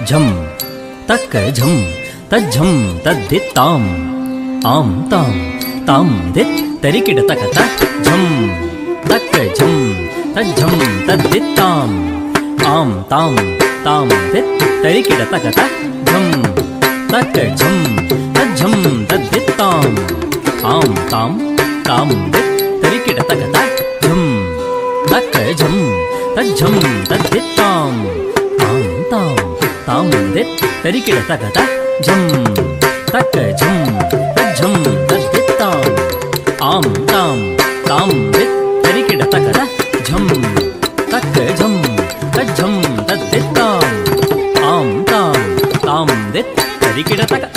ಝಂ ತಕ್ಕ ಝಂ ತಜ್ಝಂ ತದ್ದಿತ್ತಾಂ ಆಂ ತಾಂ ತಾಂ ದಿತ್ ತರಿಕಿಡ ತಕತ ಝಂ ತಕ್ಕ ಝಂ ತಜ್ಝಂ ತದ್ದಿತ್ತಾಂ ಆಂ ತಾಂ ತಾಂ ದಿತ್ ತರಿಕಿಡ ತಕತ ಝಂ ತಕ್ಕ ಝಂ ತಜ್ಝಂ ತದ್ದಿತ್ತಾಂ ಆಂ ತಾಂ ತಾಂ ದಿತ್ ತರಿಕಿಡ ತಕತ ಝಂ ತಕ್ಕ ಝಂ ತಜ್ಝಂ ತದ್ದಿತ್ತಾಂ ಆಂ ತಾಂ ತಾಂ ದಿತ್ ತರಿಕಿಡ ತಕತ ಝಂ ತಕ್ಕ ಝಂ ತಜ್ಝಂ ತದ್ದಿತ್ತಾಂ ಆಂ ತಾಂ ತಾಂ ದಿತ್ ತರಿಕಿಡ ತಕತ ಝಂ ತಕ್ಕ ಝಂ ತಜ್ಝಂ ತದ್ದಿತ್ತಾಂ ಆಂ ತಾಂ ತಾಂ ದಿತ್ ತರಿಕಿಡ ತಕತ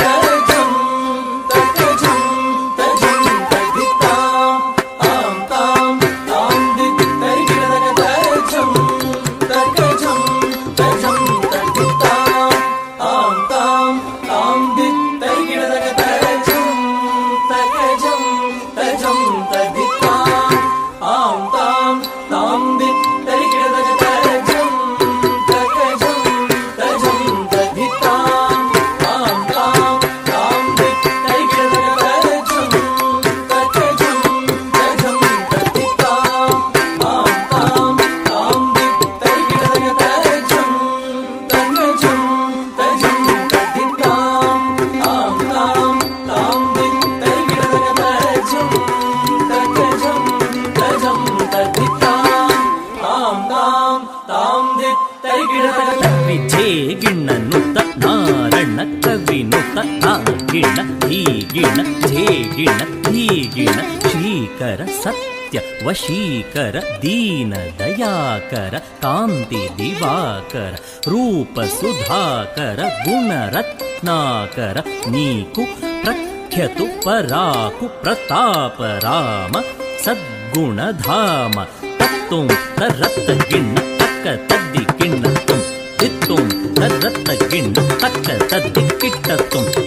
ವಶೀಕರ ದೀನ ದಯಾಕರ ಕಾಂತಿ ದಿವಾಕರ ರೂಪ ಸುಧಾಕರ ಗುಣರತ್ನಾಕರ ನೀಕು ಪ್ರಖ್ಯತು ಪರಾಕು ಪ್ರತಾಪ ರಾಮ ಸದ್ಗುಣಧಾಮ ತತ್ತುಂ ತರತ್ತ ಗಿಣ್ಣ ತಕ್ಕ ತದ್ದಿ ಕಿಣ್ಣ ತುಂ ತಿತ್ತುಂ ತರತ್ತ ಗಿಣ್ಣ ತಕ್ಕ ತದ್ದಿ ಕಿಟ್ಟ ತುಂ